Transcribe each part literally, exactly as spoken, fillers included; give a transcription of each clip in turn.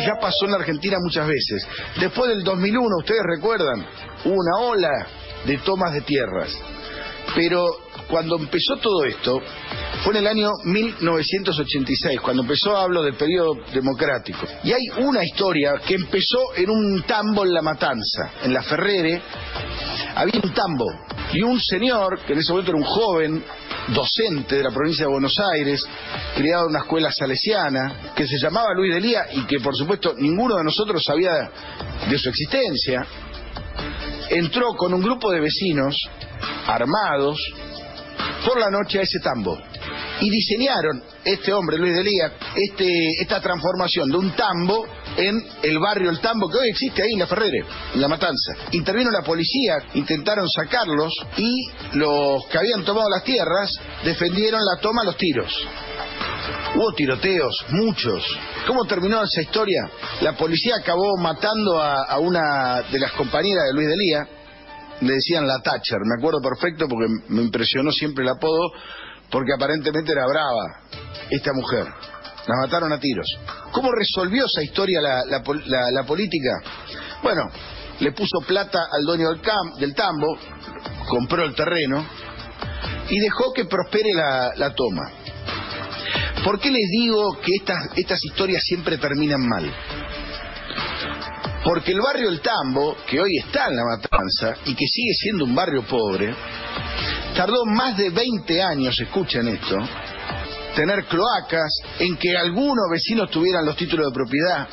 ya pasó en la Argentina muchas veces. Después del dos mil uno, ustedes recuerdan, hubo una ola de tomas de tierras. Pero cuando empezó todo esto, fue en el año mil novecientos ochenta y seis, cuando empezó, hablo del periodo democrático. Y hay una historia que empezó en un tambo en La Matanza, en La Ferrere. Había un tambo, y un señor, que en ese momento era un joven, docente de la provincia de Buenos Aires, criado en una escuela salesiana, que se llamaba Luis Delía, y que por supuesto ninguno de nosotros sabía de su existencia, entró con un grupo de vecinos armados por la noche a ese tambo y diseñaron, este hombre Luis Delía, este, esta transformación de un tambo en el barrio El Tambo, que hoy existe ahí en La Ferrere, en La Matanza. Intervino la policía, intentaron sacarlos, y los que habían tomado las tierras defendieron la toma a los tiros. Hubo tiroteos, muchos. ¿Cómo terminó esa historia? La policía acabó matando a, a una de las compañeras de Luis Delía. Le decían la Thatcher, me acuerdo perfecto porque me impresionó siempre el apodo, porque aparentemente era brava esta mujer. La mataron a tiros. ¿Cómo resolvió esa historia la, la, la, la política? Bueno, le puso plata al dueño del, cam, del tambo, compró el terreno y dejó que prospere la, la toma. ¿Por qué les digo que estas, estas historias siempre terminan mal? Porque el barrio El Tambo, que hoy está en La Matanza y que sigue siendo un barrio pobre, tardó más de veinte años, escuchen esto, tener cloacas, en que algunos vecinos tuvieran los títulos de propiedad,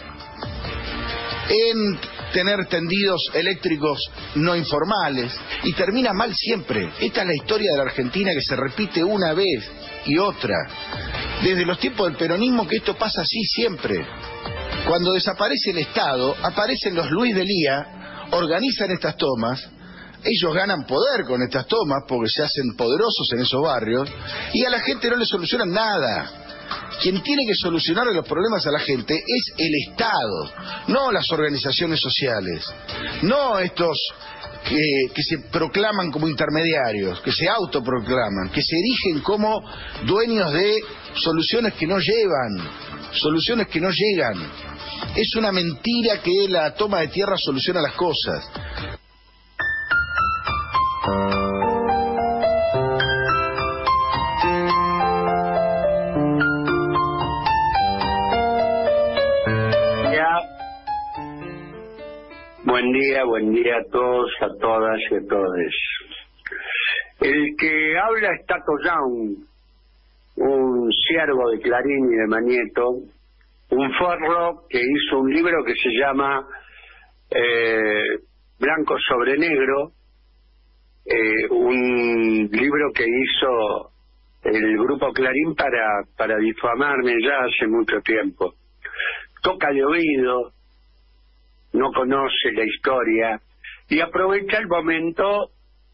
en tener tendidos eléctricos no informales, y termina mal siempre. Esta es la historia de la Argentina, que se repite una vez y otra. Desde los tiempos del peronismo que esto pasa así siempre. Cuando desaparece el Estado, aparecen los Luis Delía, organizan estas tomas, ellos ganan poder con estas tomas porque se hacen poderosos en esos barrios, y a la gente no le solucionan nada. Quien tiene que solucionarle los problemas a la gente es el Estado, no las organizaciones sociales, no estos que, que se proclaman como intermediarios, que se autoproclaman, que se erigen como dueños de soluciones que no llevan, soluciones que no llegan. Es una mentira que la toma de tierra soluciona las cosas. Buen día, buen día a todos, a todas y a todes. El que habla es Tato Young, un ciervo de Clarín y de Manieto, un forro que hizo un libro que se llama eh, Blanco sobre Negro, eh, un libro que hizo el grupo Clarín para, para difamarme ya hace mucho tiempo. Toca de oído, no conoce la historia y aprovecha el momento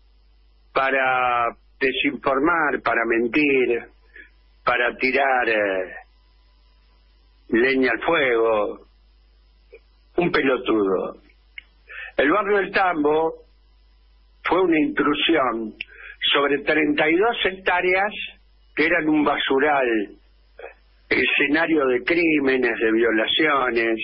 para desinformar, para mentir, para tirar eh, leña al fuego. Un pelotudo. El barrio del Tambo fue una intrusión sobre treinta y dos hectáreas que eran un basural, escenario de crímenes, de violaciones,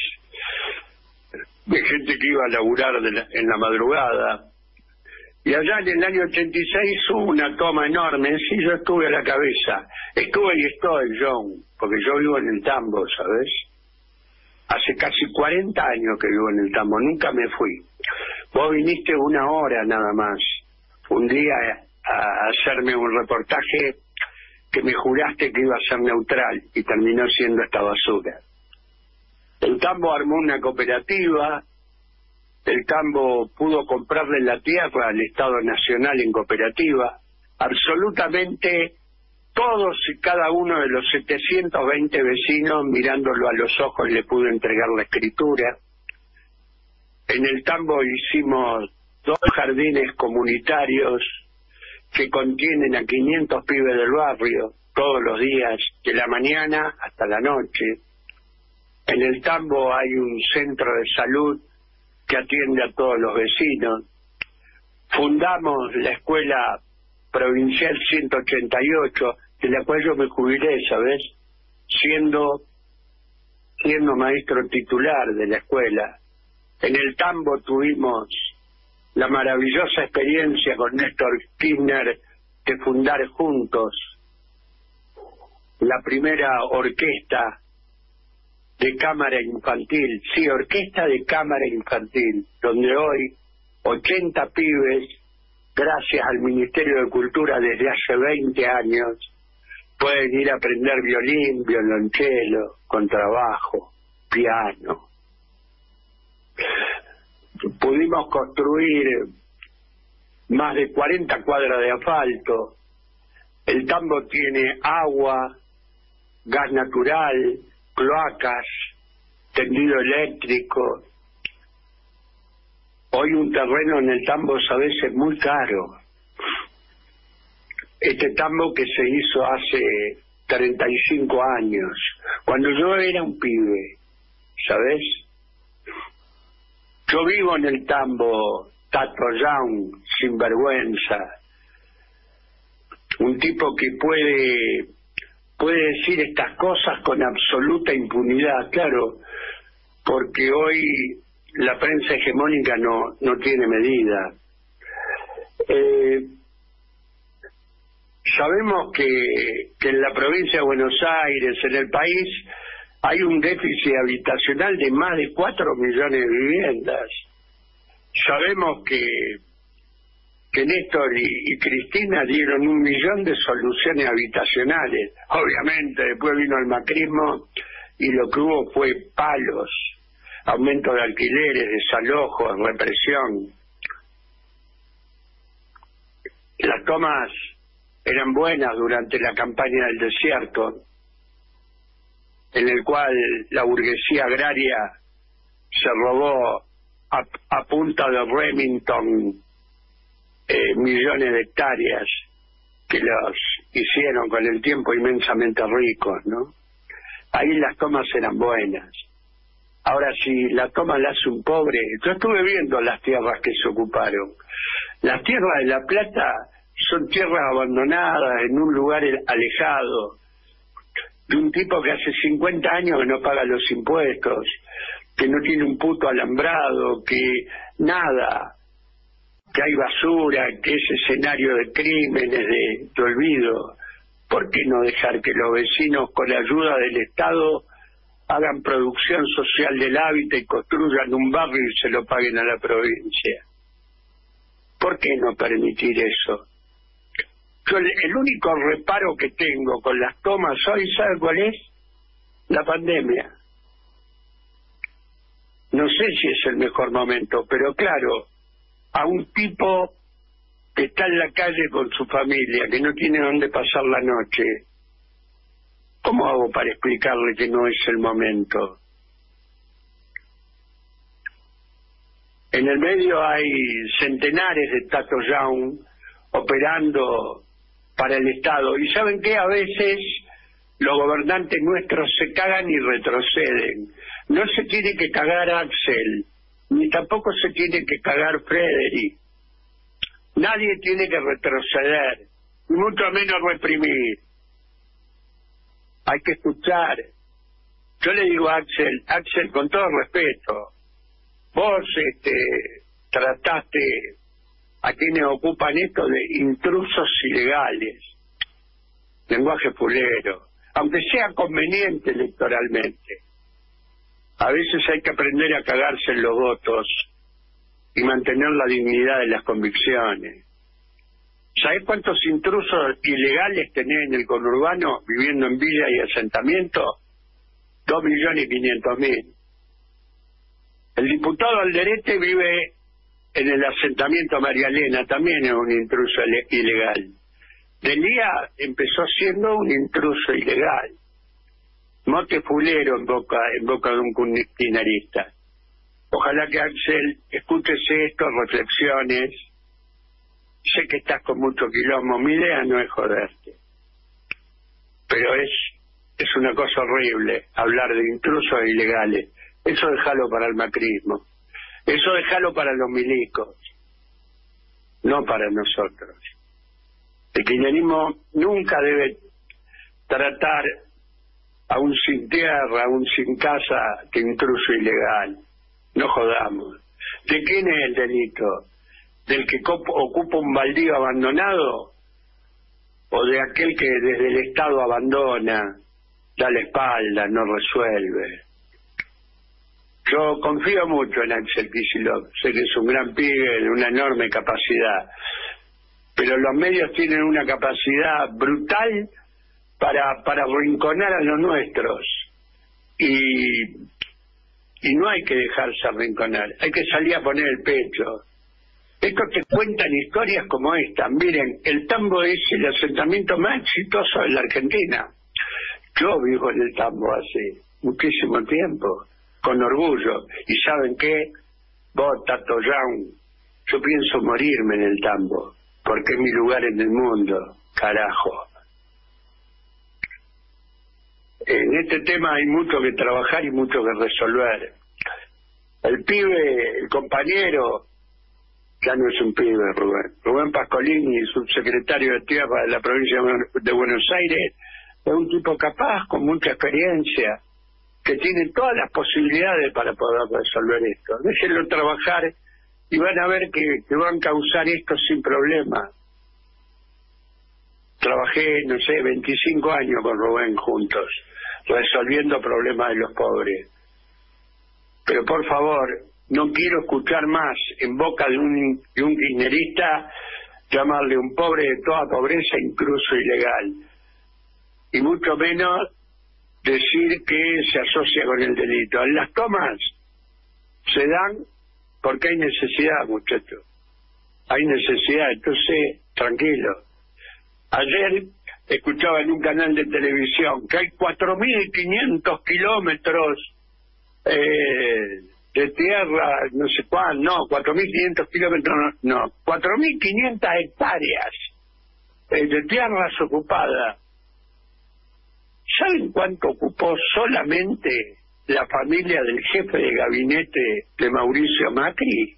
de gente que iba a laburar de la, en la madrugada. Y allá en el año ochenta y seis hubo una toma enorme. Sí, yo estuve a la cabeza. Estuve y estoy, John, porque yo vivo en el Tambo, ¿sabes? Hace casi cuarenta años que vivo en el Tambo, nunca me fui. Vos viniste una hora nada más, un día a hacerme un reportaje que me juraste que iba a ser neutral y terminó siendo esta basura. El Tambo armó una cooperativa, el Tambo pudo comprarle la tierra al Estado Nacional en cooperativa, absolutamente todos y cada uno de los setecientos veinte vecinos, mirándolo a los ojos, le pudo entregar la escritura. En el Tambo hicimos dos jardines comunitarios que contienen a quinientos pibes del barrio, todos los días, de la mañana hasta la noche. En el Tambo hay un centro de salud que atiende a todos los vecinos. Fundamos la escuela provincial ciento ochenta y ocho, de la cual yo me jubilé, ¿sabes? Siendo siendo maestro titular de la escuela. En el tambo tuvimos la maravillosa experiencia con Néstor Kirchner de fundar juntos la primera orquesta de cámara infantil, sí, orquesta de cámara infantil, donde hoy ochenta pibes, gracias al Ministerio de Cultura desde hace veinte años, pueden ir a aprender violín, violonchelo, contrabajo, piano. Pudimos construir más de cuarenta cuadras de asfalto. El tambo tiene agua, gas natural, cloacas, tendido eléctrico. Hoy un terreno en el tambo, ¿sabes?, es muy caro. Este tambo que se hizo hace treinta y cinco años, cuando yo era un pibe, ¿sabes? Yo vivo en el tambo, Tato Young, sin vergüenza, un tipo que puede puede decir estas cosas con absoluta impunidad, claro, porque hoy la prensa hegemónica no no tiene medida. Eh, sabemos que, que en la provincia de Buenos Aires, en el país, hay un déficit habitacional de más de cuatro millones de viviendas. Sabemos que, que Néstor y, y Cristina dieron un millón de soluciones habitacionales. Obviamente, después vino el macrismo y lo que hubo fue palos, aumento de alquileres, desalojos, represión. Las tomas eran buenas durante la campaña del desierto, en el cual la burguesía agraria se robó a, a punta de Remington eh, millones de hectáreas que los hicieron con el tiempo inmensamente ricos, ¿no? Ahí las tomas eran buenas. Ahora, si la toma la hace un pobre, yo estuve viendo las tierras que se ocuparon. Las tierras de La Plata son tierras abandonadas en un lugar alejado, de un tipo que hace cincuenta años que no paga los impuestos, que no tiene un puto alambrado, que nada, que hay basura, que es escenario de crímenes, de, de olvido. ¿Por qué no dejar que los vecinos, con la ayuda del Estado, hagan producción social del hábitat y construyan un barrio y se lo paguen a la provincia? ¿Por qué no permitir eso? Yo el, el único reparo que tengo con las tomas hoy, ¿sabe cuál es? La pandemia. No sé si es el mejor momento, pero claro, a un tipo que está en la calle con su familia, que no tiene dónde pasar la noche, ¿cómo hago para explicarle que no es el momento? En el medio hay centenares de Tato Young operando para el Estado. ¿Y saben qué? A veces los gobernantes nuestros se cagan y retroceden. No se tiene que cagar Axel, ni tampoco se tiene que cagar Frederick. Nadie tiene que retroceder, y mucho menos reprimir. Hay que escuchar. Yo le digo a Axel, Axel, con todo respeto, vos este, trataste a quienes ocupan esto de intrusos ilegales, lenguaje fulero, aunque sea conveniente electoralmente. A veces hay que aprender a cagarse en los votos y mantener la dignidad de las convicciones. ¿Sabés cuántos intrusos ilegales tenés en el conurbano viviendo en villa y asentamiento? Dos millones y quinientos mil. El diputado Alderete vive en el asentamiento María Elena, también es un intruso ilegal. Delía empezó siendo un intruso ilegal. Mote fulero en boca, en boca de un kirchnerista. Ojalá que Axel escúchese esto, reflexiones. Sé que estás con mucho quilombo, mi idea no es joderte. Pero es, es una cosa horrible hablar de intrusos ilegales. Eso déjalo para el macrismo. Eso déjalo para los milicos. No para nosotros. El kirchnerismo nunca debe tratar a un sin tierra, a un sin casa, de intruso ilegal. No jodamos. ¿De quién es el delito? ¿Del que ocupa un baldío abandonado? ¿O de aquel que desde el Estado abandona, da la espalda, no resuelve? Yo confío mucho en Axel Kicillof, sé que es un gran pibe de una enorme capacidad, pero los medios tienen una capacidad brutal para para arrinconar a los nuestros, y y no hay que dejarse arrinconar, hay que salir a poner el pecho. Estos te cuentan historias como esta. Miren, el tambo es el asentamiento más exitoso de la Argentina. Yo vivo en el tambo hace muchísimo tiempo, con orgullo. ¿Y saben qué? Vos, Tato Young, yo pienso morirme en el tambo, porque es mi lugar en el mundo, carajo. En este tema hay mucho que trabajar y mucho que resolver. El pibe, el compañero, ya no es un pibe, Rubén. Rubén Pascolini, subsecretario de Tierra de la provincia de Buenos Aires, es un tipo capaz, con mucha experiencia, que tiene todas las posibilidades para poder resolver esto. Déjenlo trabajar y van a ver que, que van a causar esto sin problema. Trabajé, no sé, veinticinco años con Rubén juntos, resolviendo problemas de los pobres. Pero por favor, no quiero escuchar más en boca de un, de un kirchnerista llamarle un pobre de toda pobreza, incluso ilegal. Y mucho menos decir que se asocia con el delito. En las tomas se dan porque hay necesidad, muchachos. Hay necesidad, entonces, tranquilo. Ayer escuchaba en un canal de televisión que hay cuatro mil quinientos kilómetros eh, de tierra, no sé cuál, no, cuatro mil quinientos kilómetros, no, no cuatro mil quinientas hectáreas eh, de tierras ocupadas. ¿Saben cuánto ocupó solamente la familia del jefe de gabinete de Mauricio Macri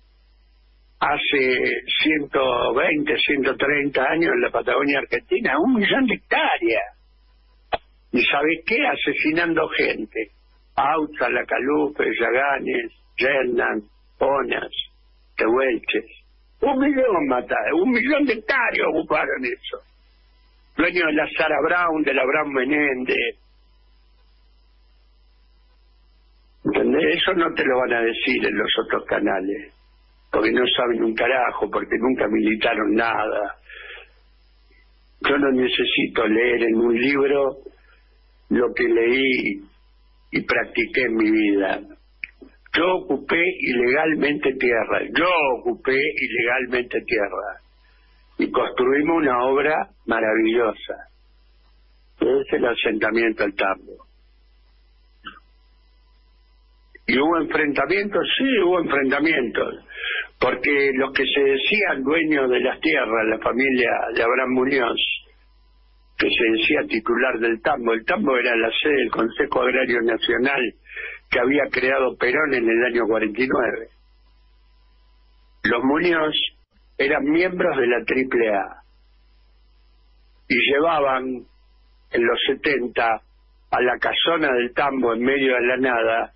hace ciento veinte, ciento treinta años en la Patagonia Argentina? Un millón de hectáreas. ¿Y sabés qué? Asesinando gente. Aucha, Lacalupe, Yaganes, Yernan, Onas, Tehuelches. Un millón mataron, un millón de hectáreas ocuparon eso. Dueño de la Sara Brown, de la Brown Menéndez. ¿Entendés? Eso no te lo van a decir en los otros canales, porque no saben un carajo, porque nunca militaron nada. Yo no necesito leer en un libro lo que leí y practiqué en mi vida. Yo ocupé ilegalmente tierra, yo ocupé ilegalmente tierra, y construimos una obra maravillosa, que es el asentamiento del Tambo. ¿Y hubo enfrentamientos? Sí, hubo enfrentamientos, porque los que se decían dueños de las tierras, la familia de Abraham Muñoz, que se decía titular del Tambo, el Tambo era la sede del Consejo Agrario Nacional que había creado Perón en el año cuarenta y nueve. Los Muñoz eran miembros de la Triple A y llevaban en los setenta a la casona del Tambo, en medio de la nada,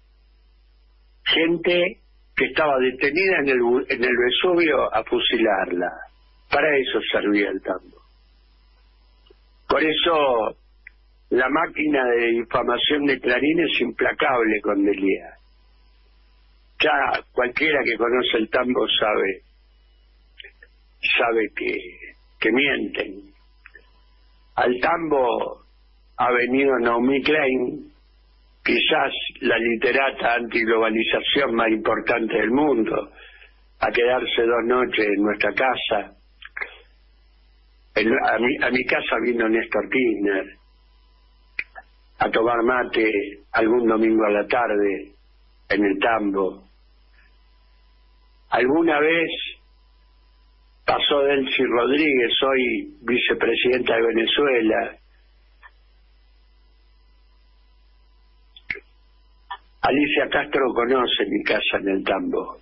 gente que estaba detenida en el, en el Vesubio a fusilarla. Para eso servía el Tambo. Por eso la máquina de difamación de Clarín es implacable con Delía. Ya cualquiera que conoce el Tambo sabe sabe que, que mienten. Al Tambo ha venido Naomi Klein, quizás la literata antiglobalización más importante del mundo, a quedarse dos noches en nuestra casa. En, a, mi, a mi casa vino Néstor Kirchner a tomar mate algún domingo a la tarde en el Tambo. Alguna vez pasó Delcy Rodríguez, hoy vicepresidenta de Venezuela. Alicia Castro conoce mi casa en el Tambo.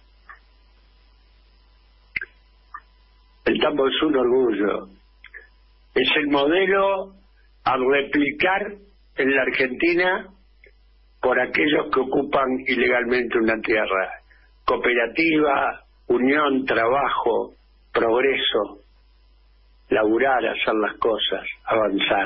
El Tambo es un orgullo. Es el modelo a replicar en la Argentina por aquellos que ocupan ilegalmente una tierra. Cooperativa, unión, trabajo, progreso, laburar, hacer las cosas, avanzar.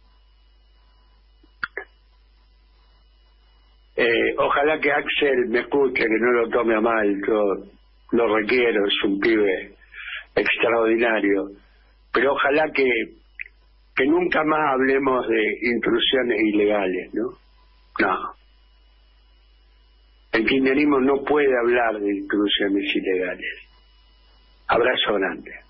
Eh, ojalá que Axel me escuche, que no lo tome a mal, yo lo requiero, es un pibe extraordinario, pero ojalá que, que nunca más hablemos de intrusiones ilegales, ¿no? No. El kirchnerismo no puede hablar de intrusiones ilegales. Abrazo grande.